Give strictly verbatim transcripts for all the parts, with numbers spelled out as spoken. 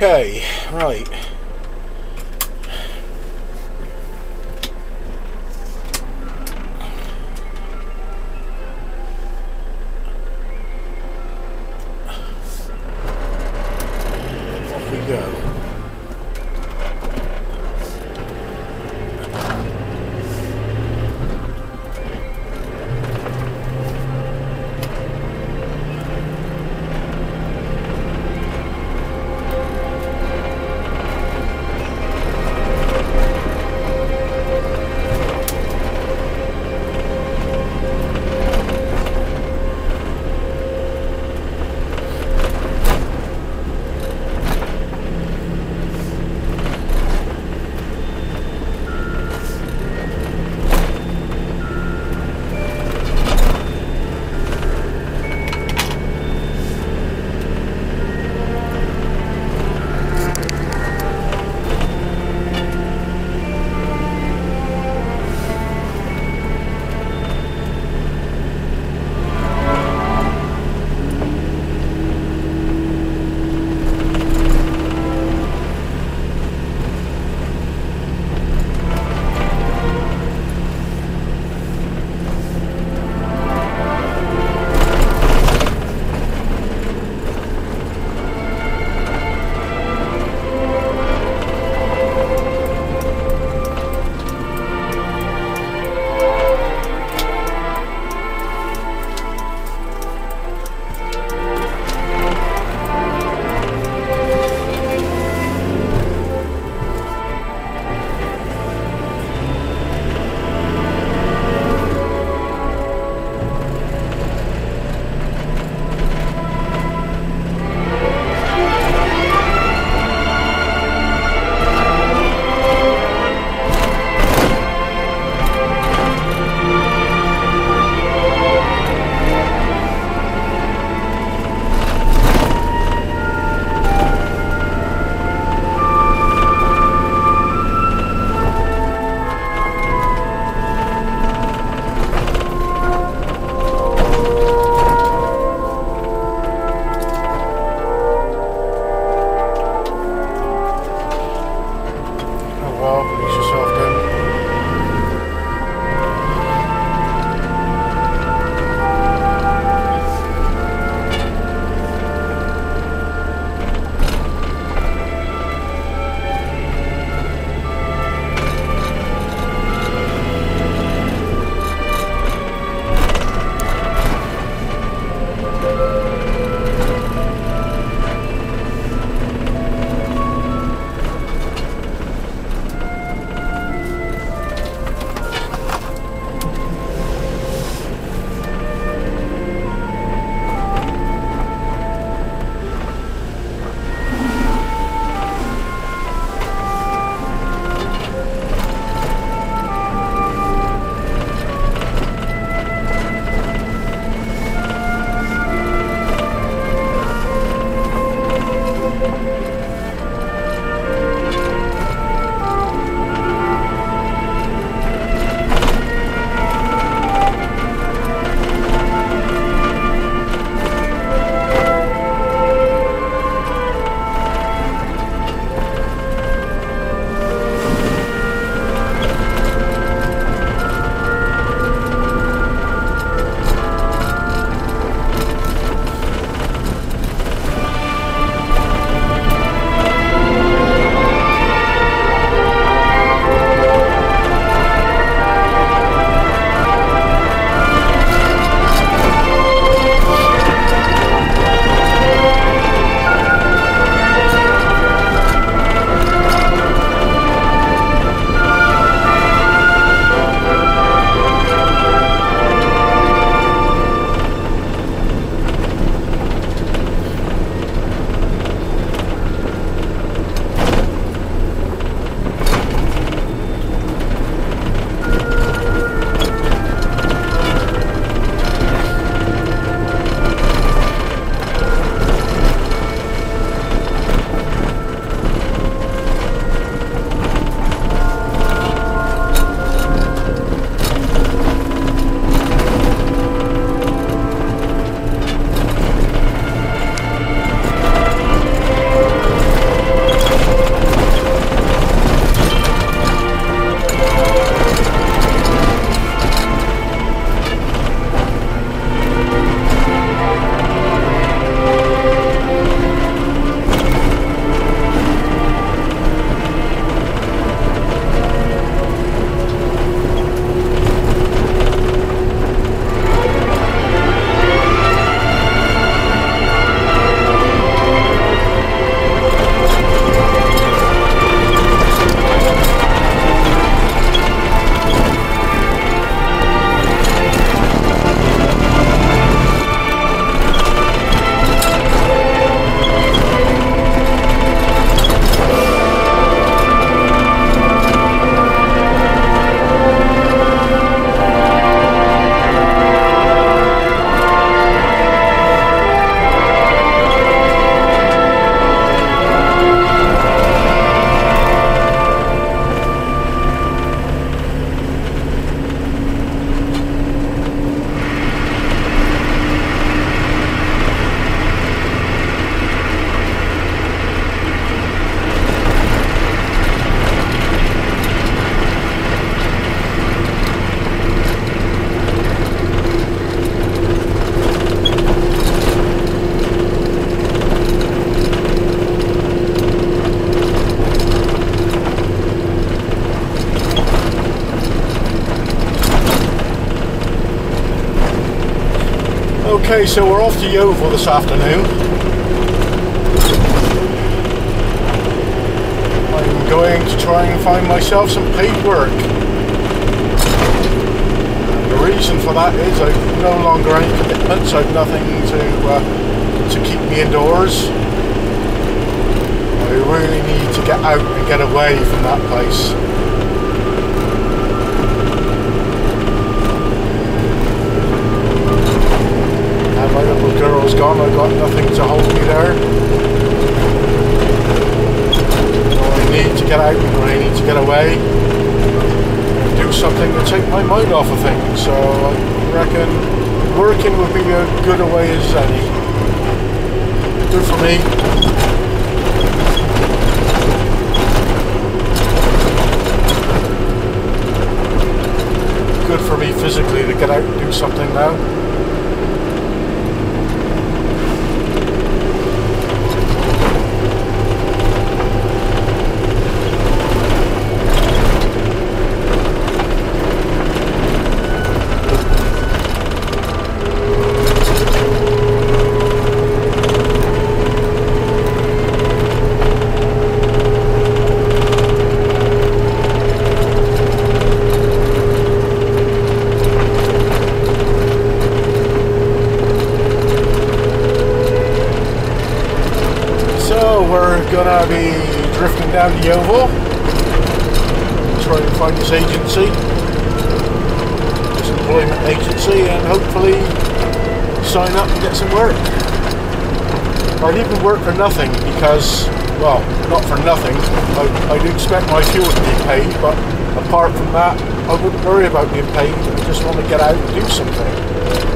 Okay, right. Off we go. Okay, so we're off to Yeovil this afternoon. I'm going to try and find myself some paid work. And the reason for that is I've no longer any commitments. I've nothing to uh, to keep me indoors. I really need to get out and get away from that place. And my little girl's gone. I've got nothing to hold me there. I need to get out and I need to get away and do something to take my mind off of things. So I reckon working would be a good a way as any. Good for me. Good for me physically to get out and do something now. Gonna be drifting down to Yeovil, try and find this agency, this employment agency, and hopefully sign up and get some work. I'd even work for nothing because, well, not for nothing. I, I'd expect my fuel to be paid, but apart from that, I wouldn't worry about being paid. I just want to get out and do something.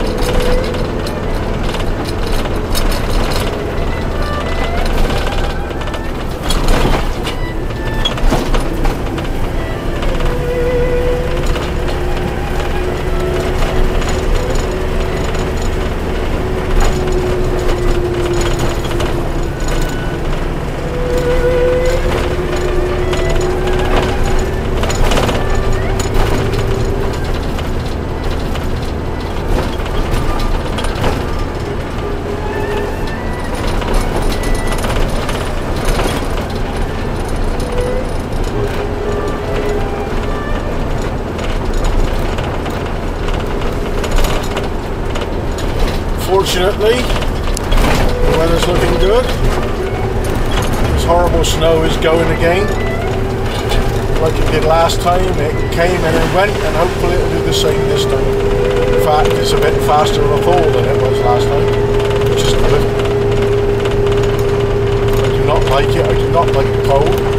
Fortunately, the weather's looking good. This horrible snow is going again. Like it did last time, it came and it went, and hopefully it'll do the same this time. In fact, it's a bit faster of a fall than it was last time, which is good. I do not like it, I do not like the cold.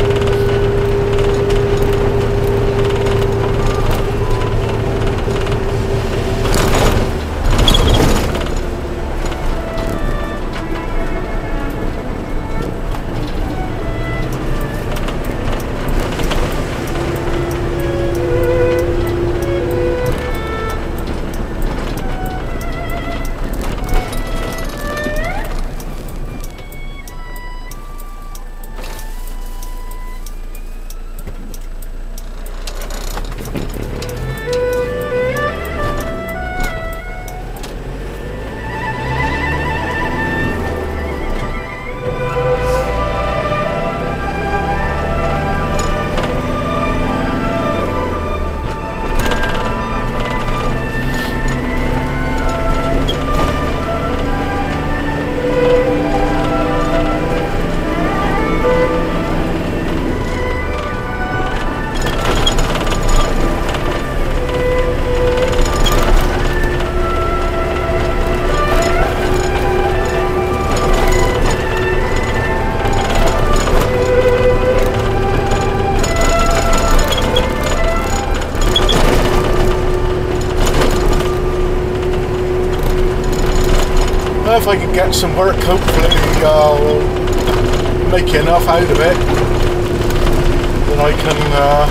If I can get some work, hopefully I'll make enough out of it that I can uh,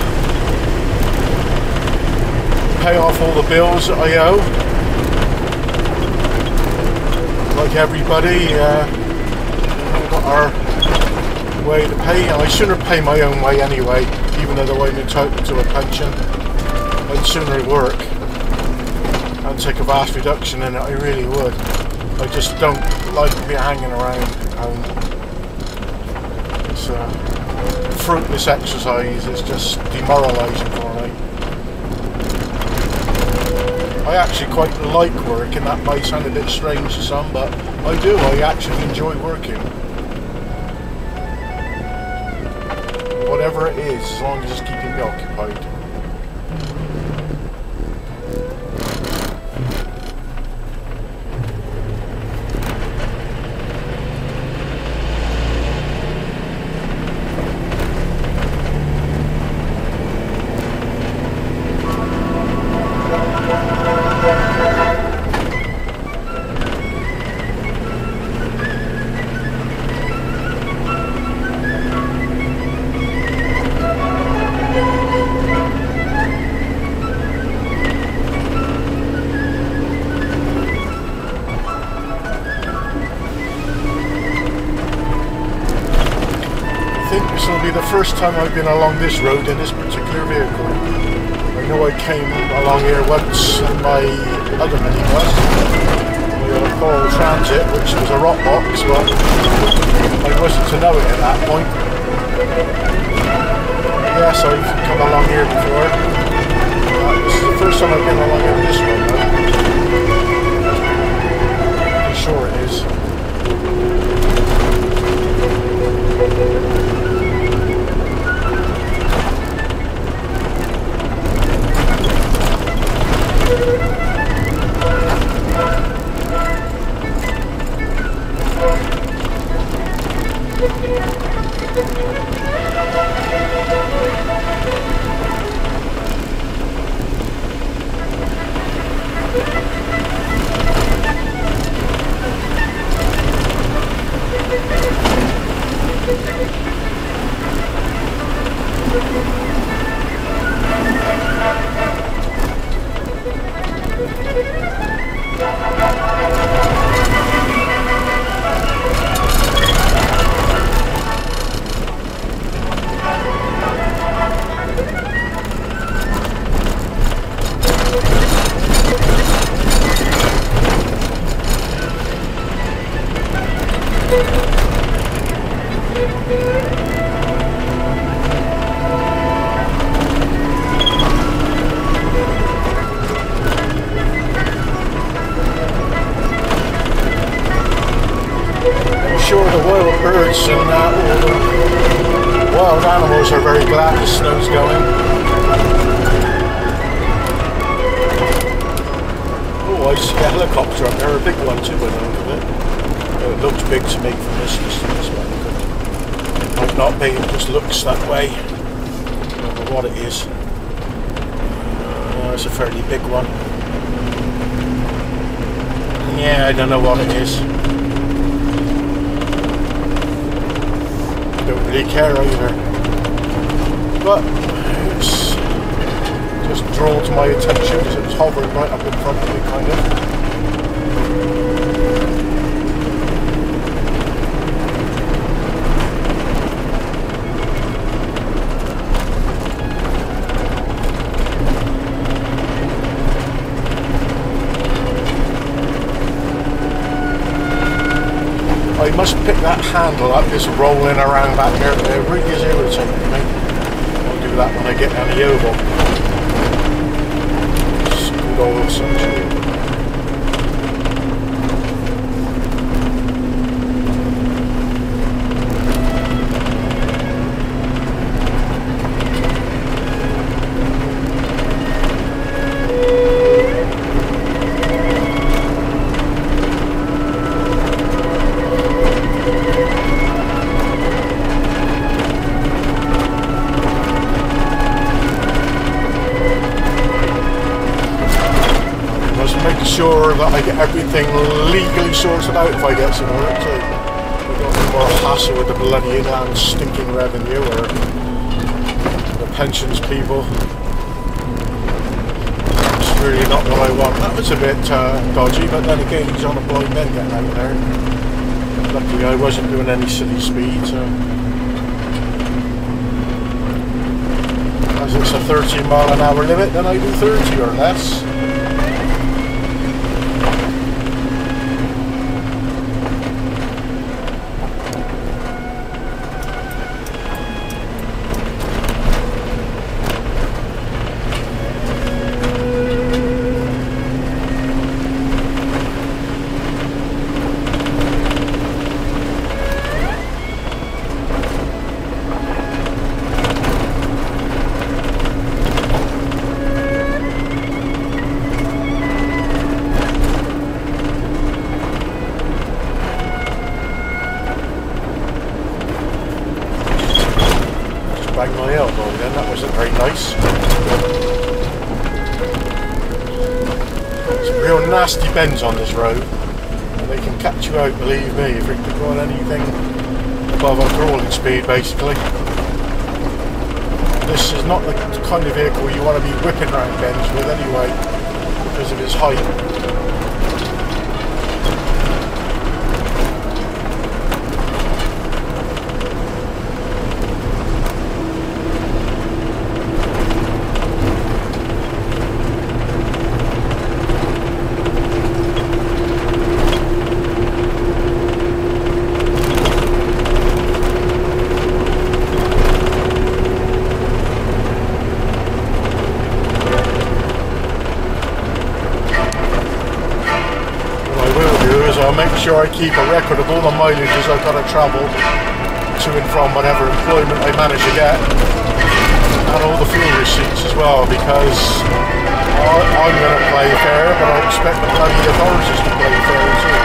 pay off all the bills that I owe. Like everybody, uh, we've got our way to pay. I sooner pay my own way anyway, even though I'm entitled to a pension. I'd sooner work and take a vast reduction in it, I really would. I just don't like to be hanging around home. It's a fruitless exercise. It's just demoralising for me. I actually quite like working. That might sound a bit strange to some, but I do. I actually enjoy working. Whatever it is, as long as it's keeping me occupied. First time I've been along this road in this particular vehicle. I know I came along here once in my other minibus, the Coral Transit, which was a rock box, but I wasn't to know it at that point. Yes, I've come along here before. Uh, this is the first time I've been along here this road though. I'm sure it is. Are very glad the snow's going. Oh, I see a helicopter up there, a big one too, by the look of it. Oh, it looks big to me from this distance, but it might not be, it just looks that way. I don't know what it is. Oh, it's a fairly big one. Yeah, I don't know what it is. I don't really care either. But it's just drawn to my attention because it was hovering right up in front of me, kind of. I must pick that handle up, this rolling around back there. It really is irritating me. That when I get down the oval. It's good old sunshine. Sure that I get everything legally sorted out if I get some work, so we don't have more hassle with the bloody inland stinking revenue or the pensions people. It's really not what I want. That was a bit uh, dodgy, but then again he's on a blind end getting out there. Luckily I wasn't doing any silly speed, so as it's a thirty mile an hour limit, then I do thirty or less. bang my elbow then, that wasn't very nice. Some real nasty bends on this road, and they can catch you out, believe me, if you've got anything above a crawling speed basically. This is not the kind of vehicle you want to be whipping around bends with anyway, because of its height. I'll make sure I keep a record of all the mileages I've got to travel to and from whatever employment I manage to get, and all the fuel receipts as well, because I'm going to play fair, but I expect the bloody authorities to play fair too.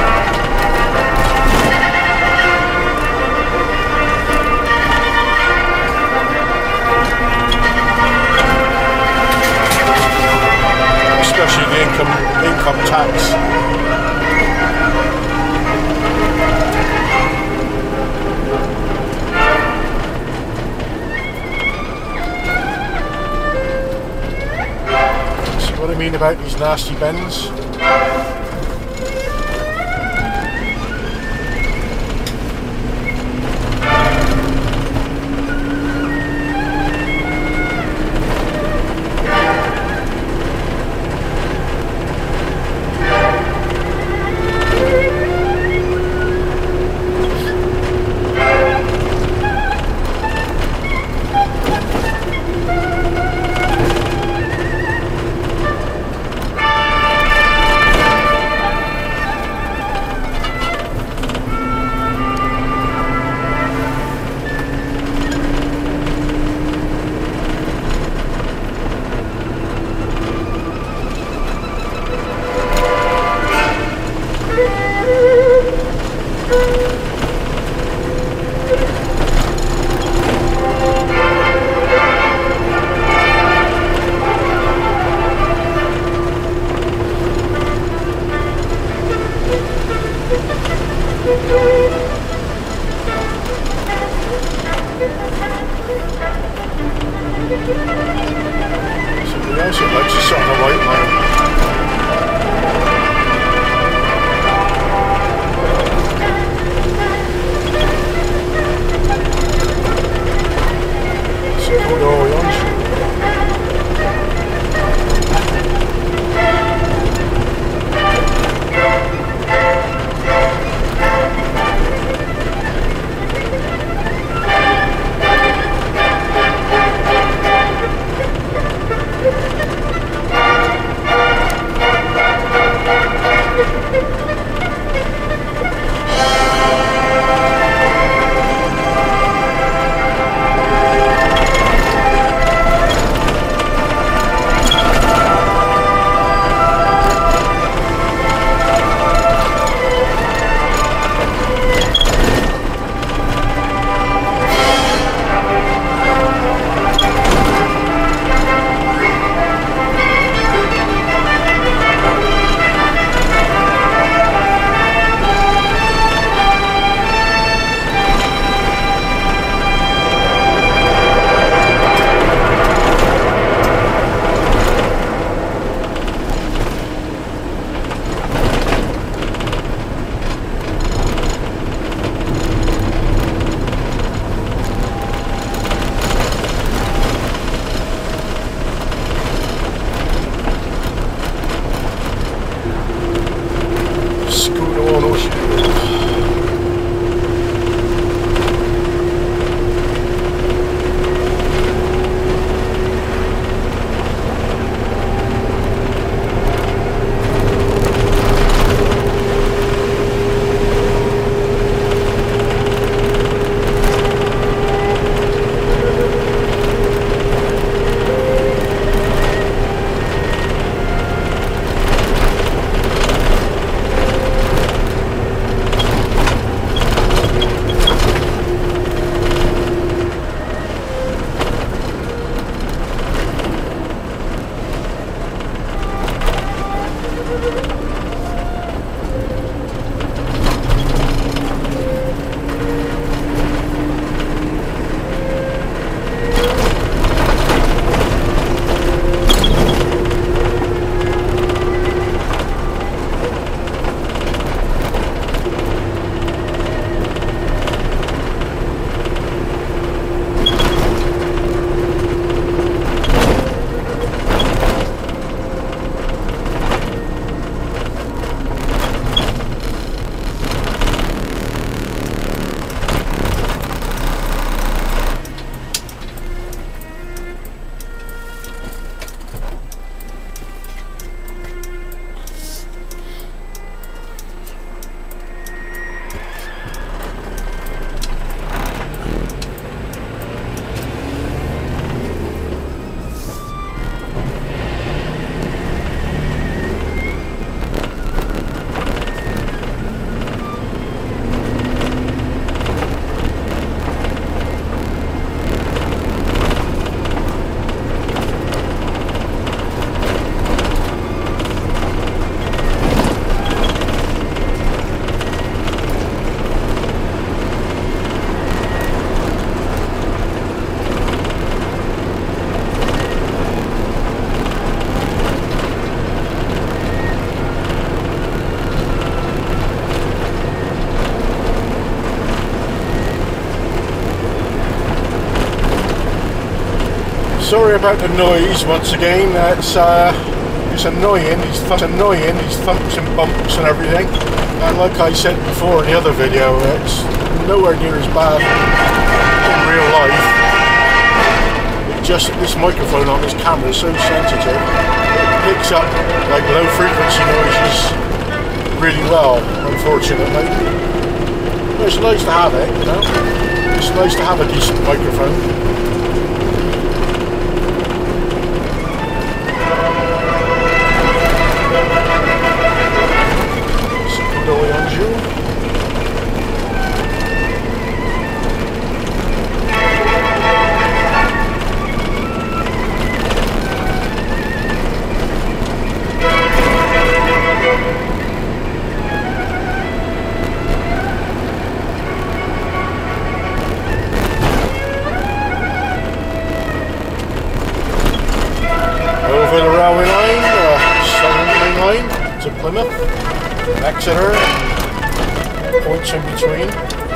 Especially the income income tax. What I mean about these nasty bends. Somebody else would like to sit on the white line. Seguro orange. Sorry about the noise once again. It's uh, it's annoying. These it's annoying. These thumps and bumps and everything. And like I said before in the other video, it's nowhere near as bad in real life. It just this microphone on this camera is so sensitive. It picks up like low frequency noises really well. Unfortunately, but it's nice to have it. You know, it's nice to have a decent microphone. Over the railway line, uh, Southern Main Line to Plymouth, Exeter, and points in between.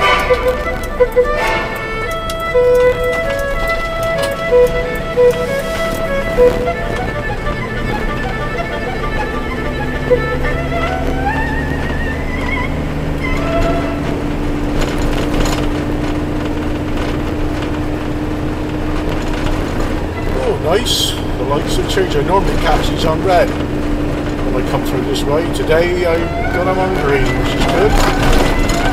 Oh, nice. The lights have changed. I normally catch these on red when I come through this way. Today I got them on green, which is good.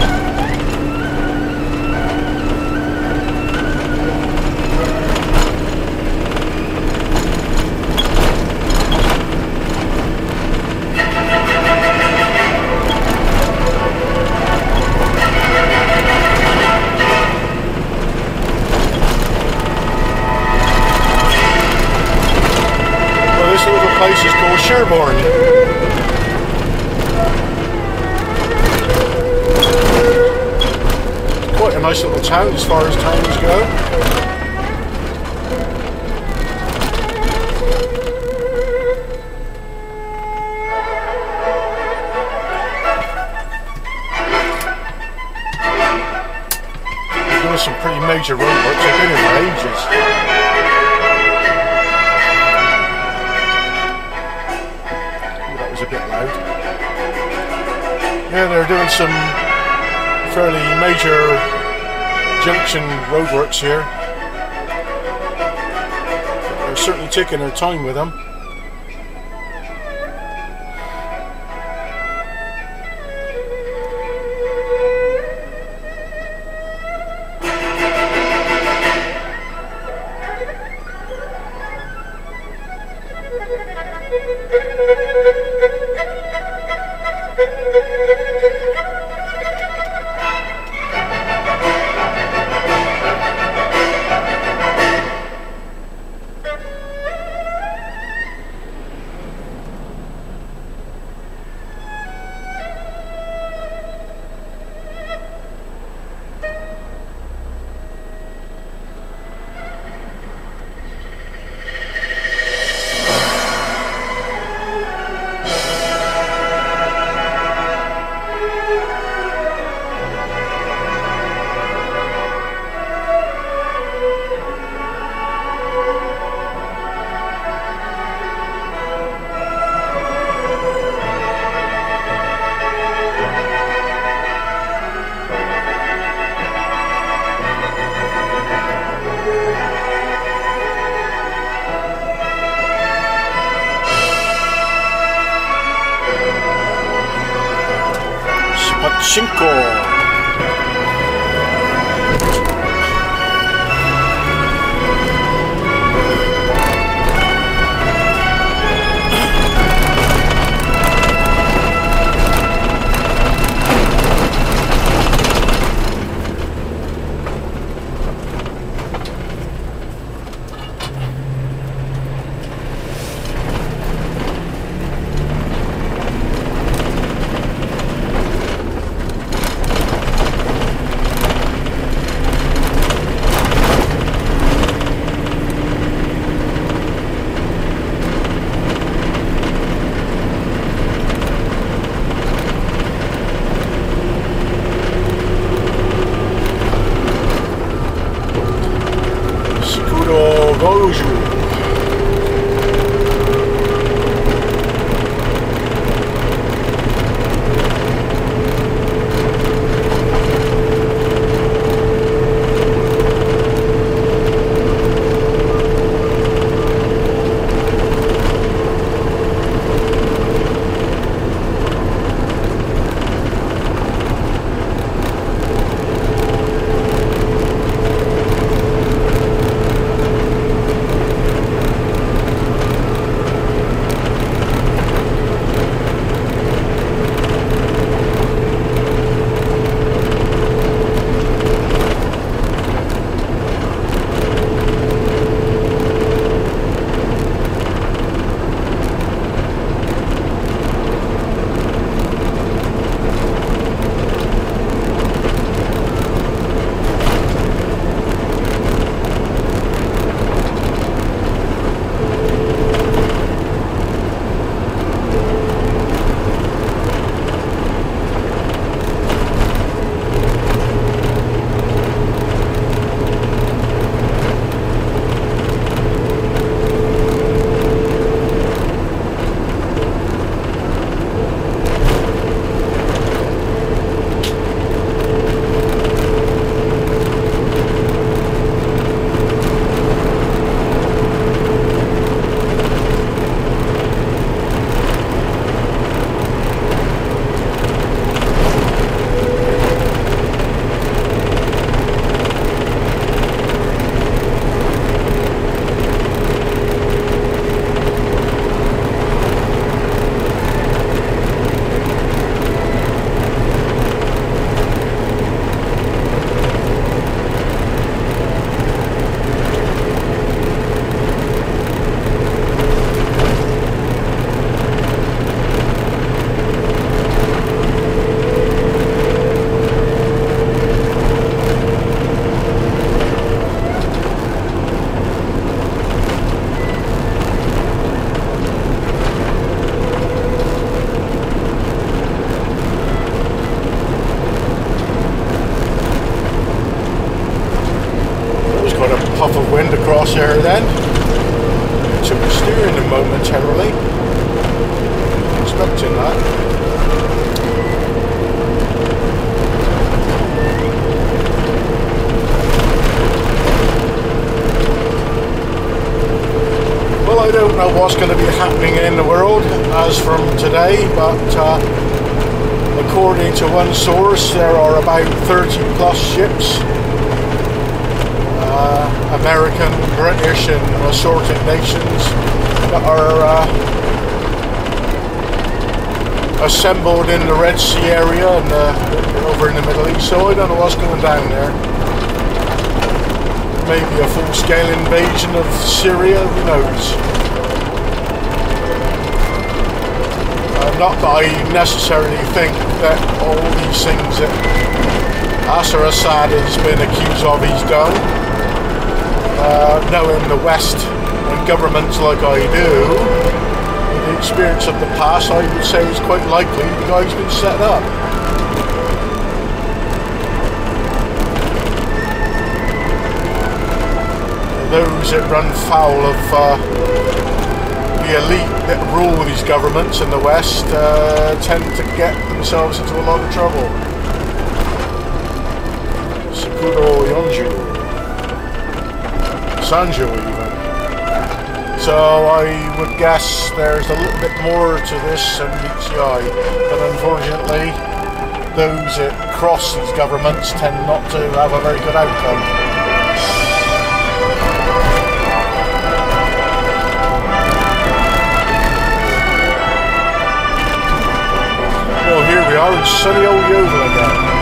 Place is called Sherborne. Quite a nice little town as far as towns go. They're doing some pretty major roadworks. They've been in for ages. A bit loud. Yeah, they're doing some fairly major junction roadworks here. They're certainly taking their time with them. Cinco. Bonjour. There then, took the steering momentarily, expecting that. Well, I don't know what's going to be happening in the world as from today, but uh, according to one source there are about thirty plus ships, uh, American, British and assorted nations that are uh, assembled in the Red Sea area and uh, over in the Middle East, so I don't know what's going down there. Maybe a full-scale invasion of Syria, who knows. Uh, not that I necessarily think that all these things that Bashar Assad has been accused of he's done. Uh, knowing the West and governments like I do, with the experience of the past, I would say it's quite likely the guy's been set up. Those that run foul of uh, the elite that rule these governments in the West uh, tend to get themselves into a lot of trouble. Sakuro Yonju. Sanjo even. So I would guess there's a little bit more to this than meets the eye, but unfortunately those that cross these governments tend not to have a very good outcome. Well, here we are in sunny old Yeovil again.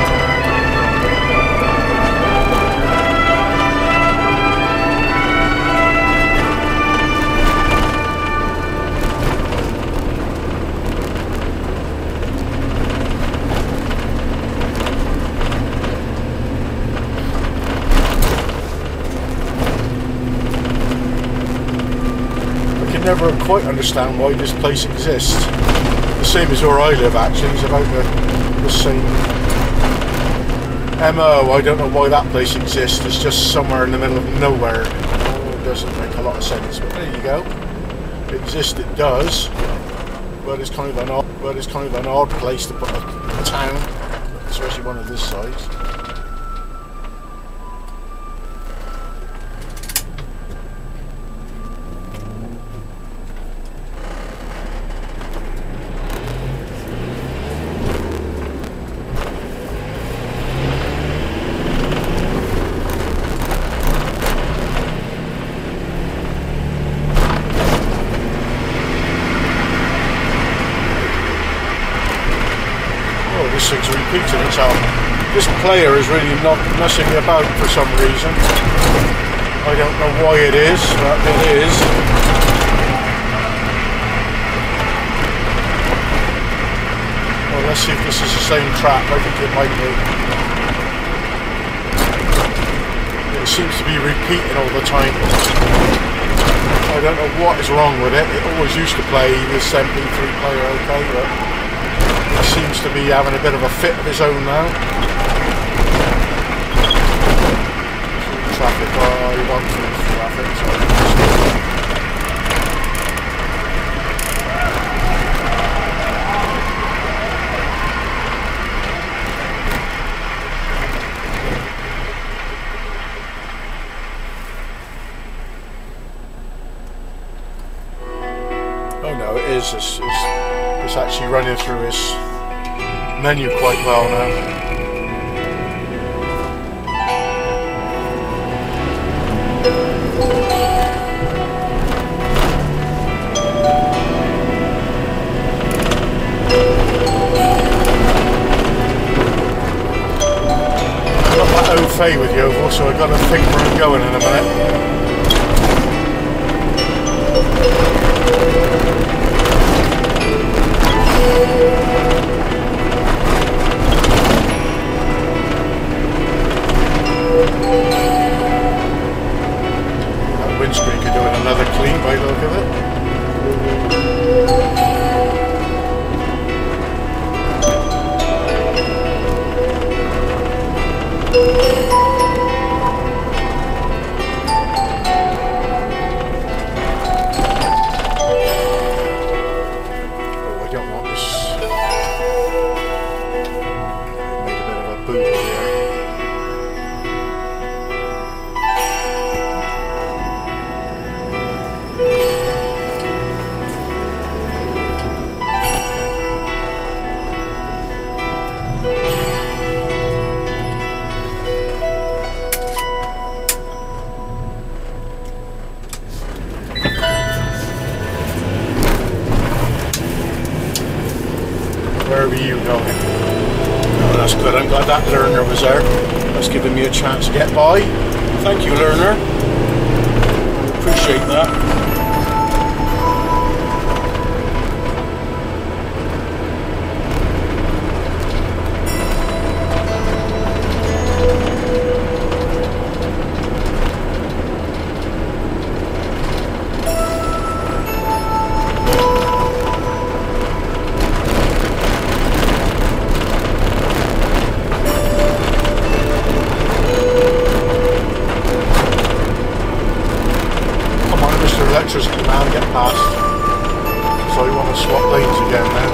Never quite understand why this place exists. The same as where I live actually, it's about the, the same M O. I don't know why that place exists, it's just somewhere in the middle of nowhere. doesn't make a lot of sense. But there you go. It exists, it does. But it's kind of an odd, but it's kind of an odd place to put a, a town, especially one of this size. This thing's repeating itself. This player is really not messing me about for some reason. I don't know why it is, but it is. Well, let's see if this is the same track. I think it might be. It seems to be repeating all the time. I don't know what is wrong with it. It always used to play this M P three player okay, but it seems to be having a bit of a fit of its own now. Traffic, oh, you want some traffic, sorry. Oh no, it is. It's, it's, it's actually running through its menu quite well now. I've got that au fait with Yeovil, so I've got to think where I'm going in a minute. That windscreen could do with another clean by the look of it. Wherever you going? Oh, that's good. I'm glad that learner was there. That's giving me a chance to get by. Thank you, learner. Appreciate that. Electricity man, get past. So you want to swap lanes again now.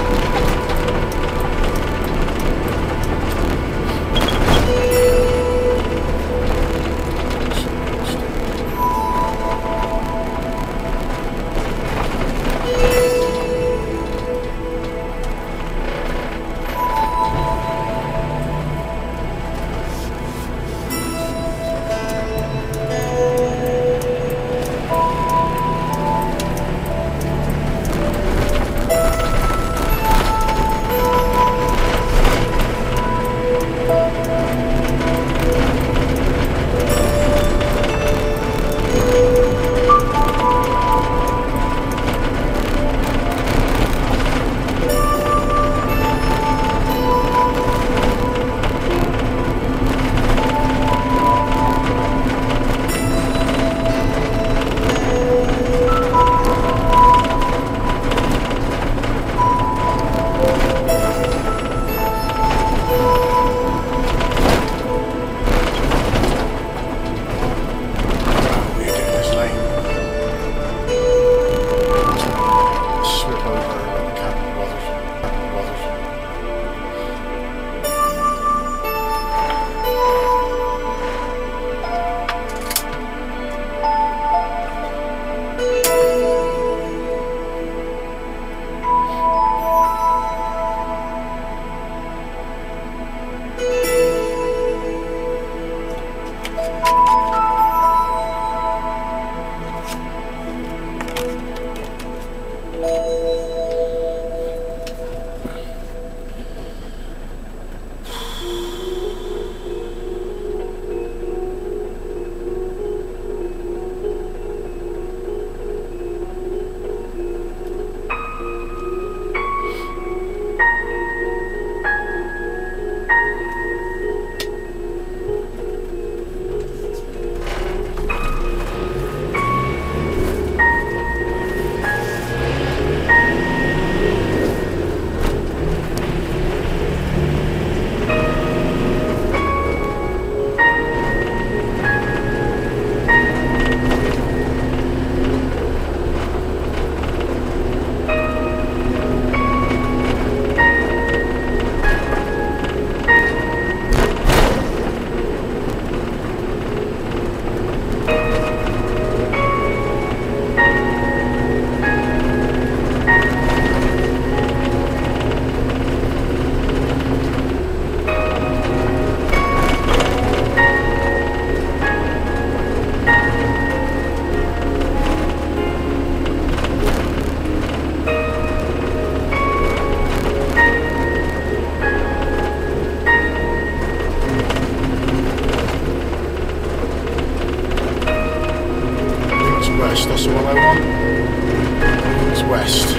west, that's the one I want. It's west.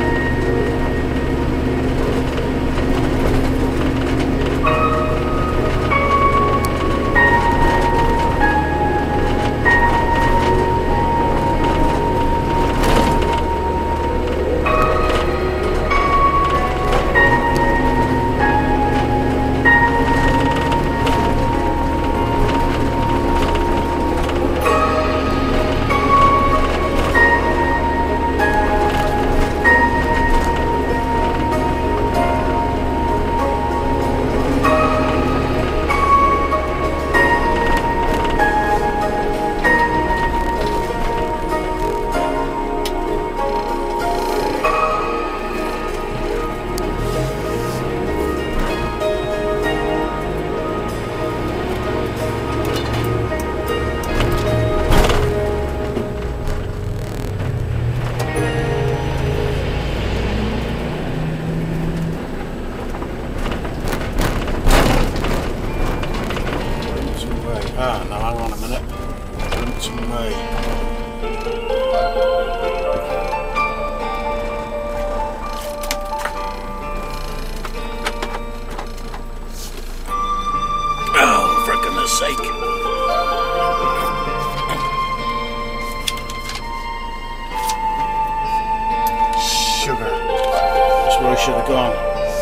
Ah, now hang on a minute. Brimpton Way. Oh, for goodness sake. Sugar. That's where I should have gone.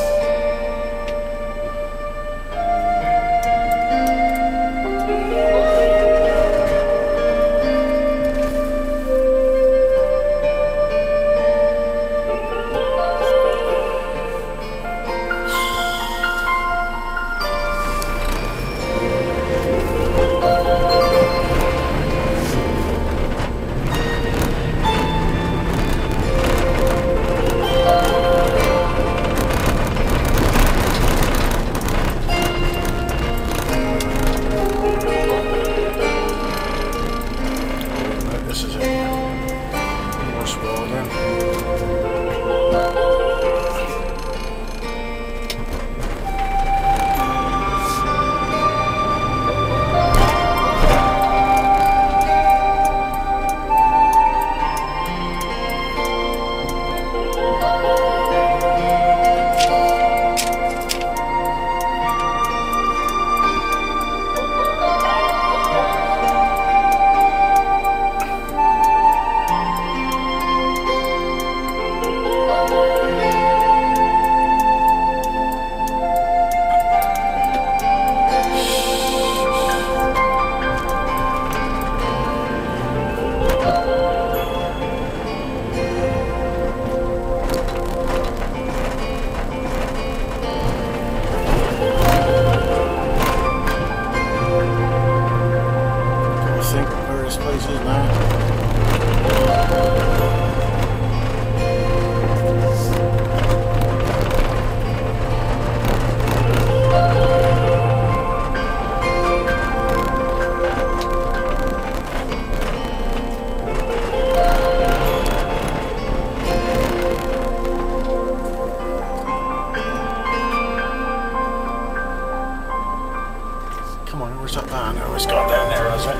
Where's that van? Oh, it's gone down there, has it?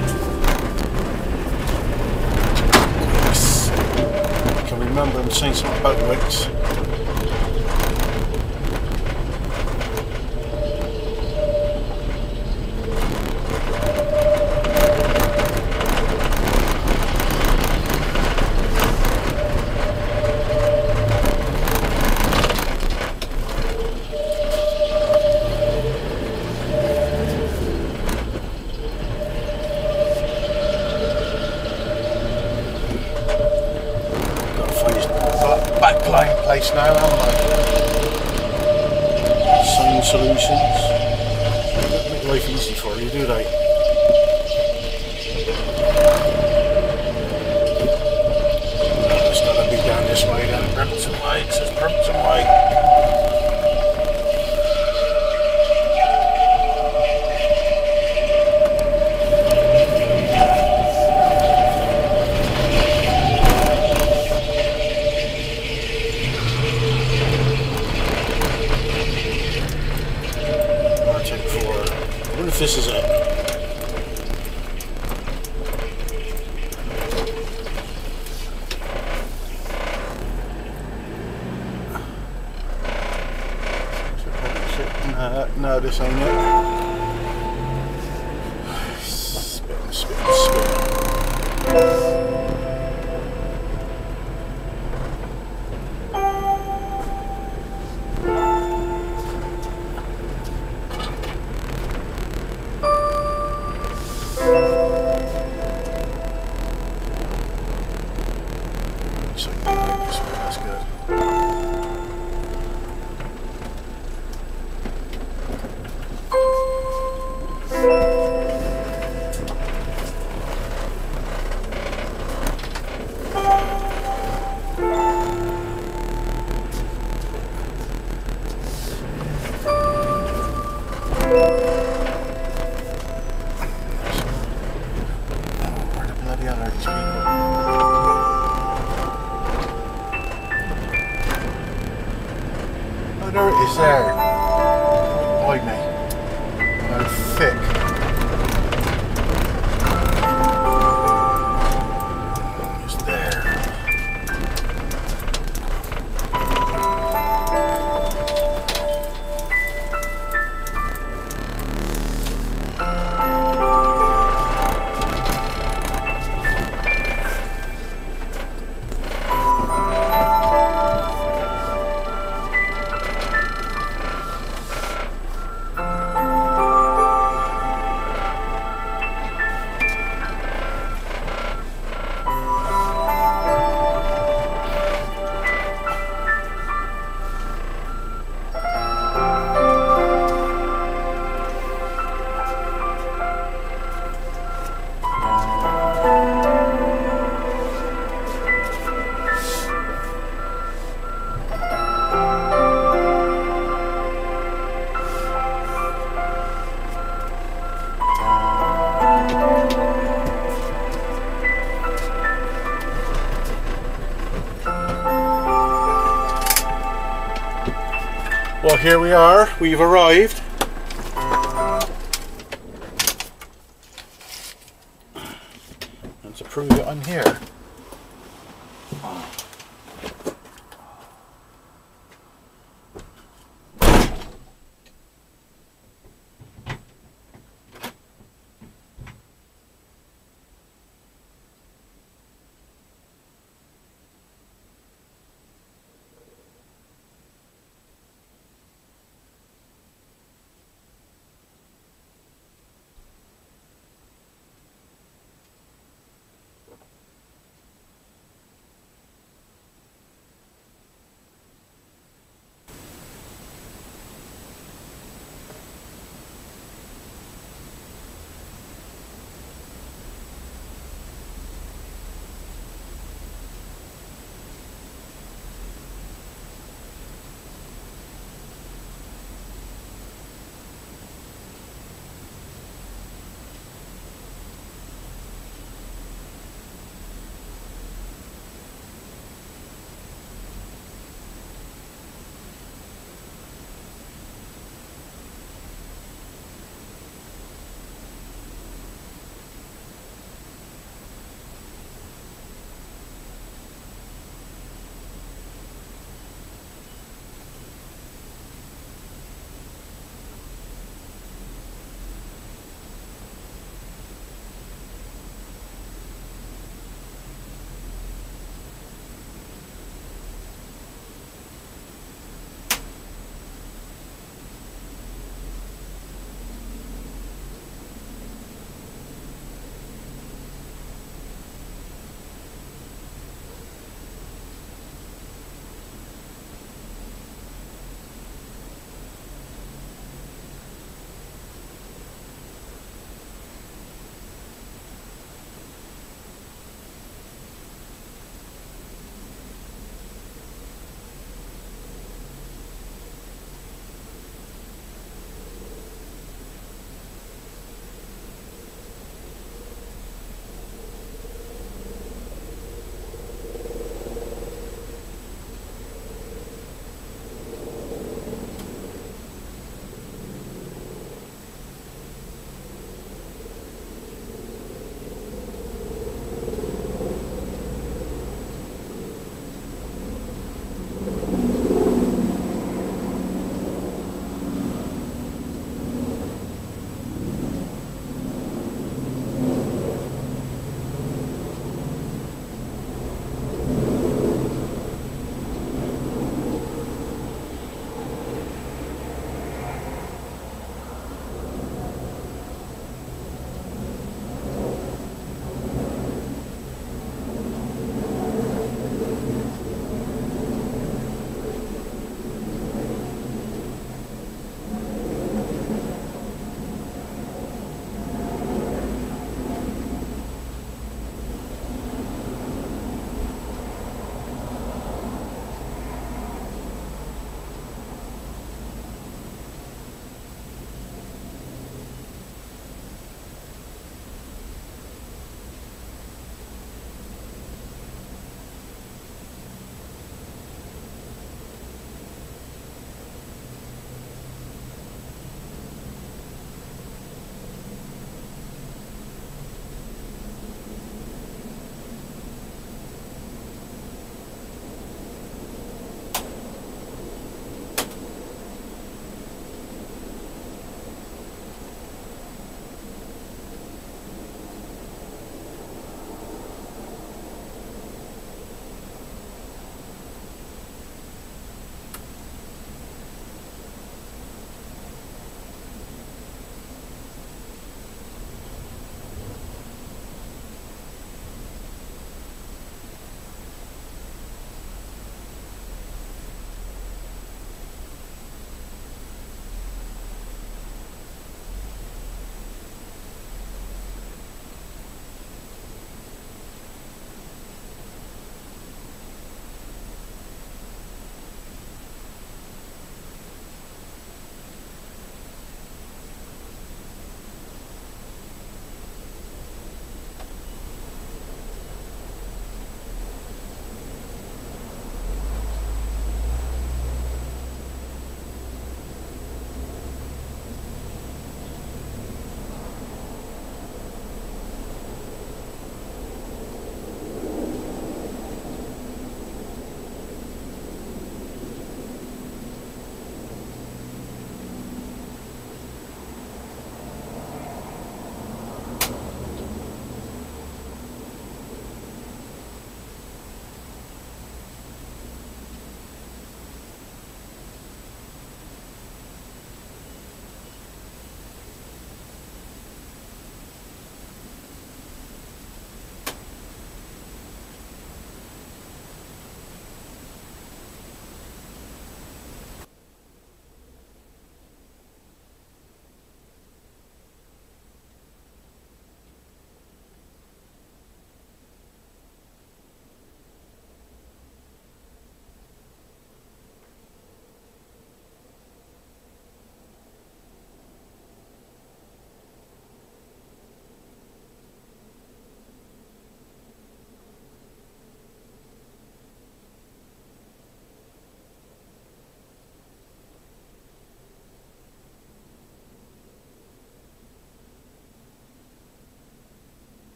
Yes. I can remember him saying something about Wicks. Backline place now, haven't I? Same solutions. They don't make life easy for you, do they? No, it's gotta be down this way, down Brimpton Way. It says Brimpton Way. This is it. no, this ain't it. Spin, spin, spin. So you can make this one, that's good. Where the bloody hell are these people? Oh, there it is there. Behind me. Oh, thick. It's there. Well, here we are, we've arrived. And to prove it, I'm here.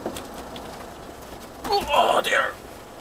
Oh dear.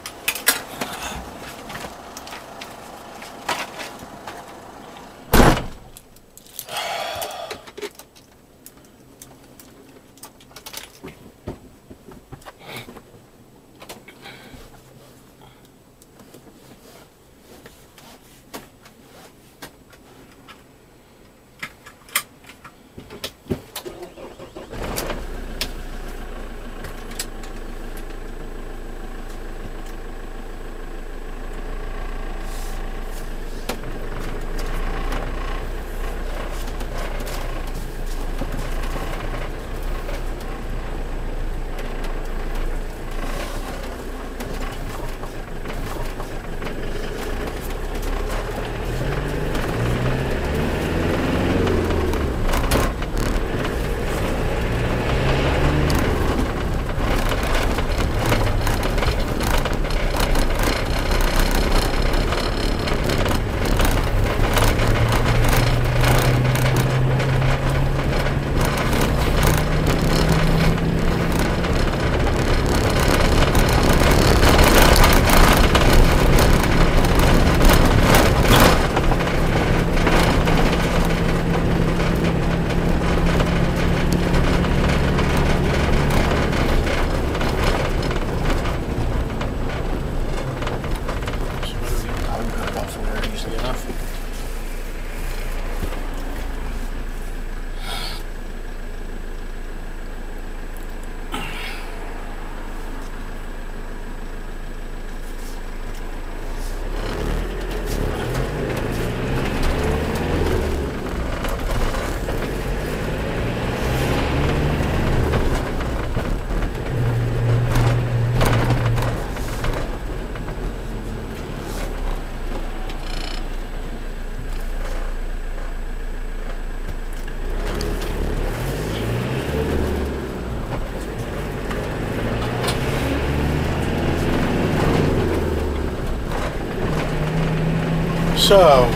So,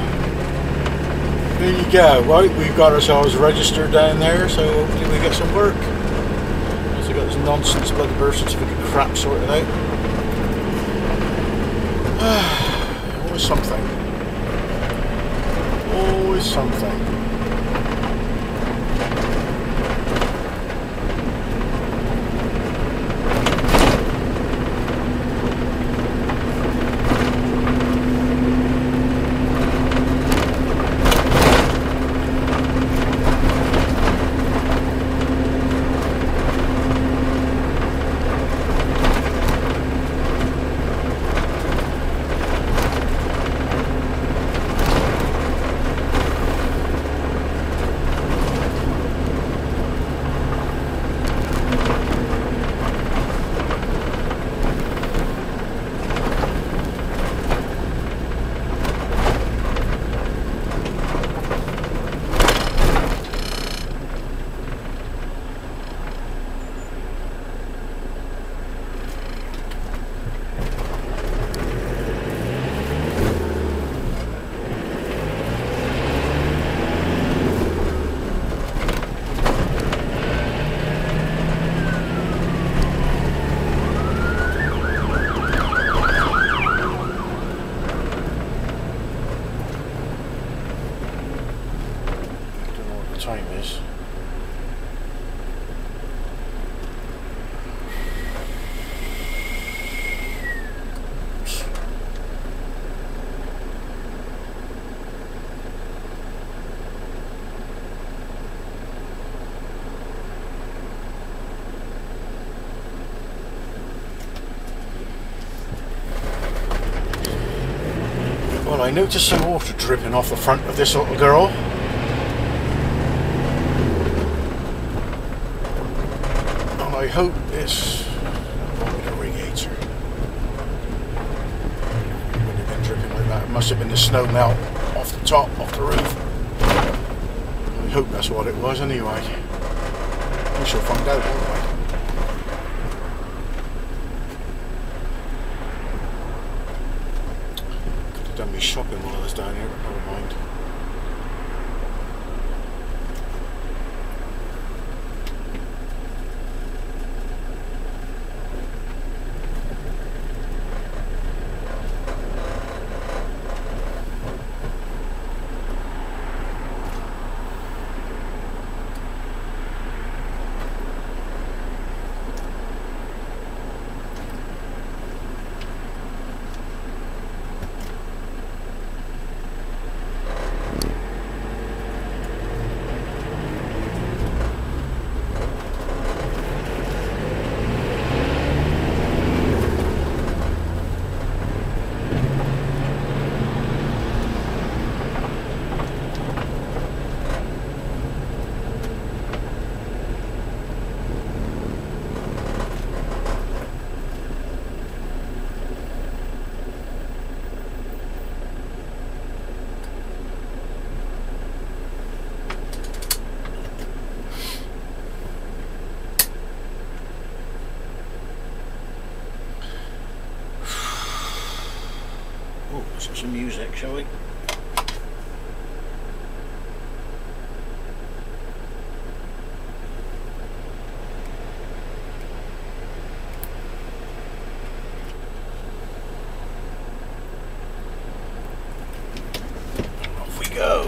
there you go. Right, we've got ourselves registered down there, so hopefully we get some work. So we got this nonsense about the birth certificate crap sorted out. Always something. Always something. Time is. Well, I noticed some water dripping off the front of this little girl. I hope it's a radiator. It would have been dripping like that. It must have been the snow melt off the top, off the roof. I hope that's what it was anyway. We shall find out, won't we? Could have done me shopping while I was down here, but never mind. some music, shall we? Off we go.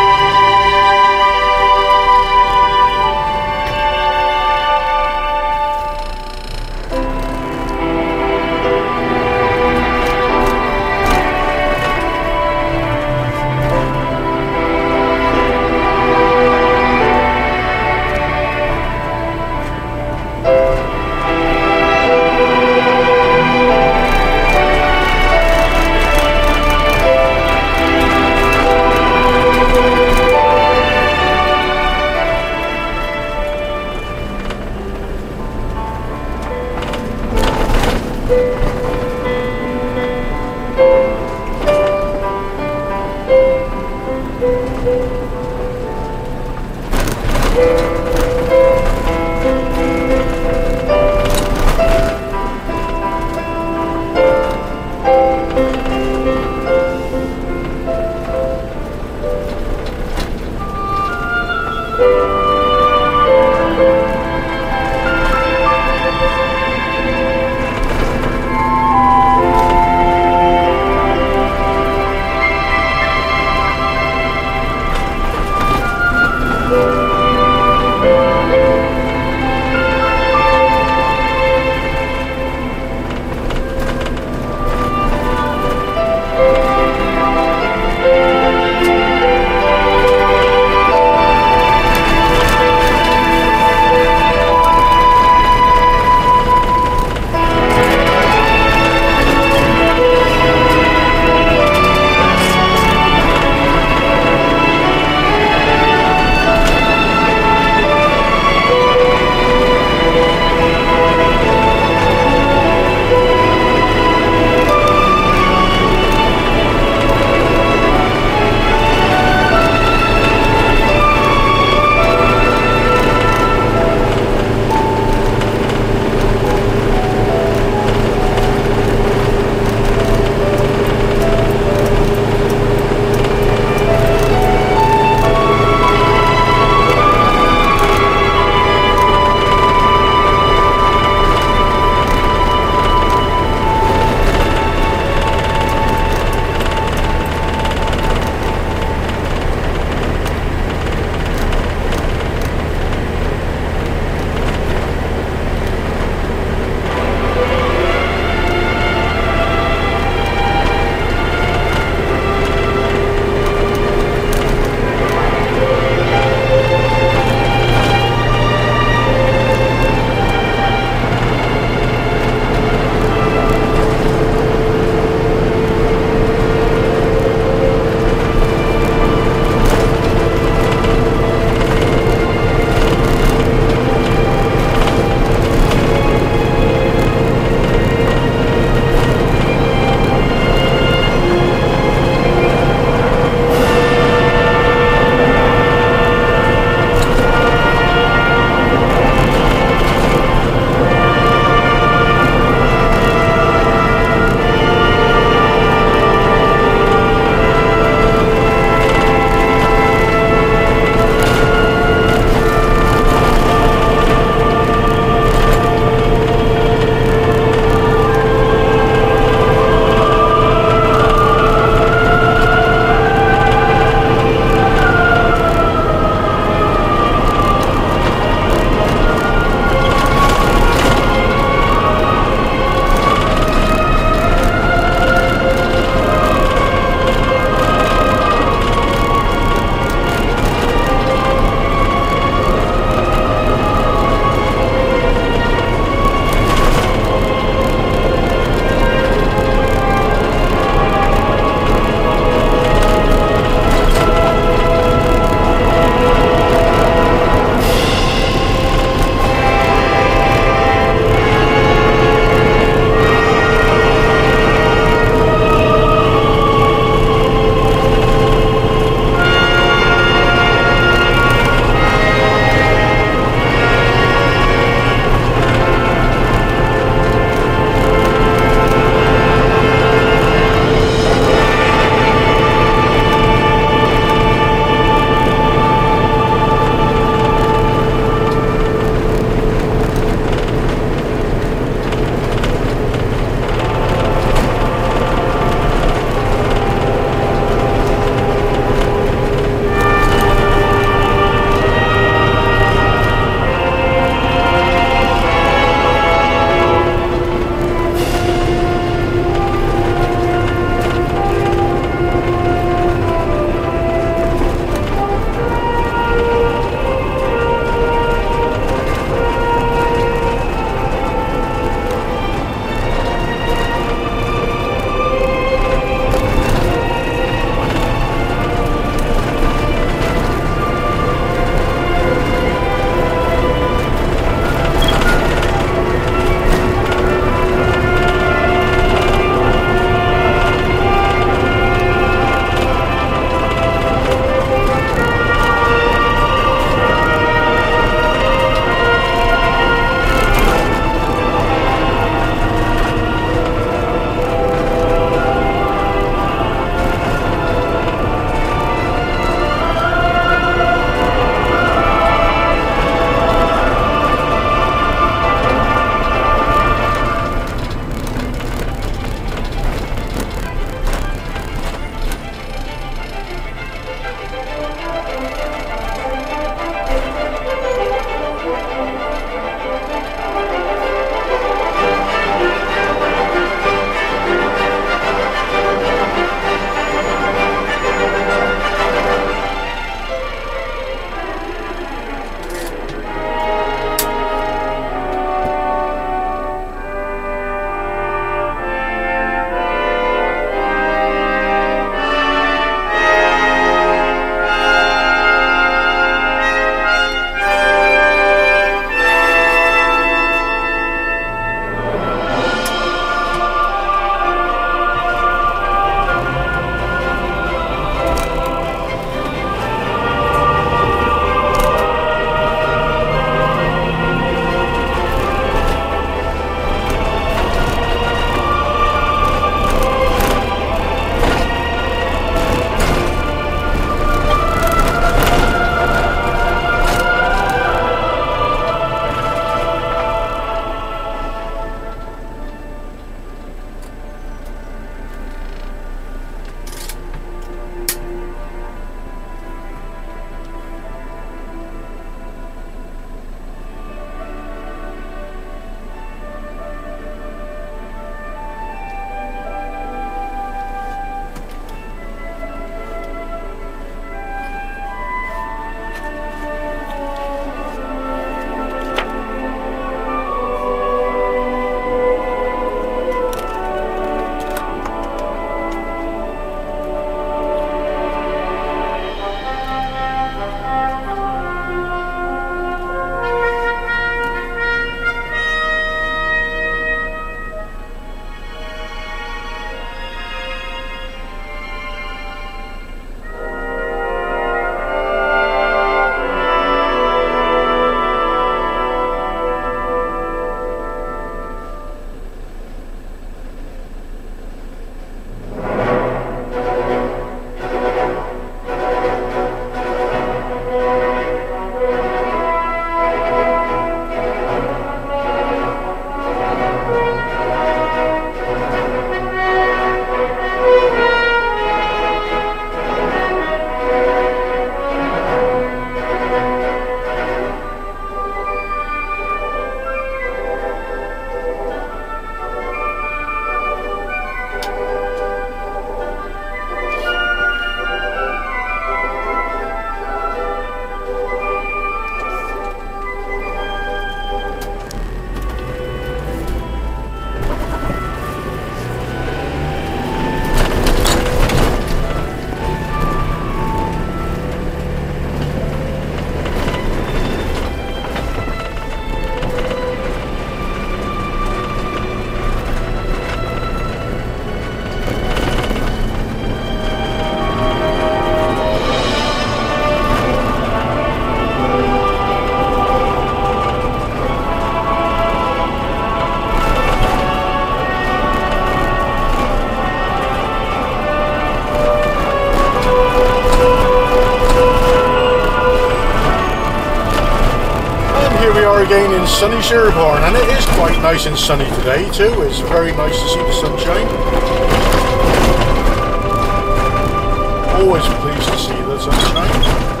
in sunny Sherborne, and it is quite nice and sunny today too. It's very nice to see the sunshine. Always pleased to see the sunshine.